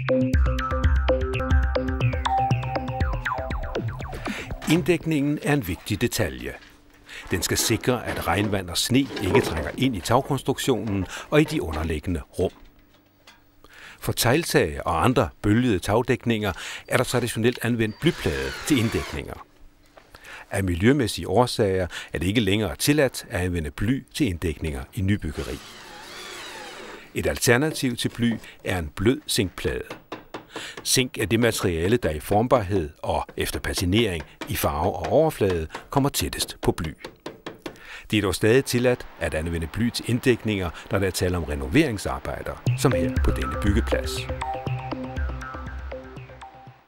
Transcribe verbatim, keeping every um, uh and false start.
Inddækningen er en vigtig detalje. Den skal sikre, at regnvand og sne ikke trænger ind i tagkonstruktionen og i de underliggende rum. For tegltag og andre bølgede tagdækninger er der traditionelt anvendt blyplade til inddækninger. Af miljømæssige årsager er det ikke længere tilladt at anvende bly til inddækninger i nybyggeri. Et alternativ til bly er en blød zinkplade. Zink er det materiale, der i formbarhed og efter patinering i farve og overflade kommer tættest på bly. Det er dog stadig tilladt at anvende bly til inddækninger, når der er tale om renoveringsarbejder, som her på denne byggeplads.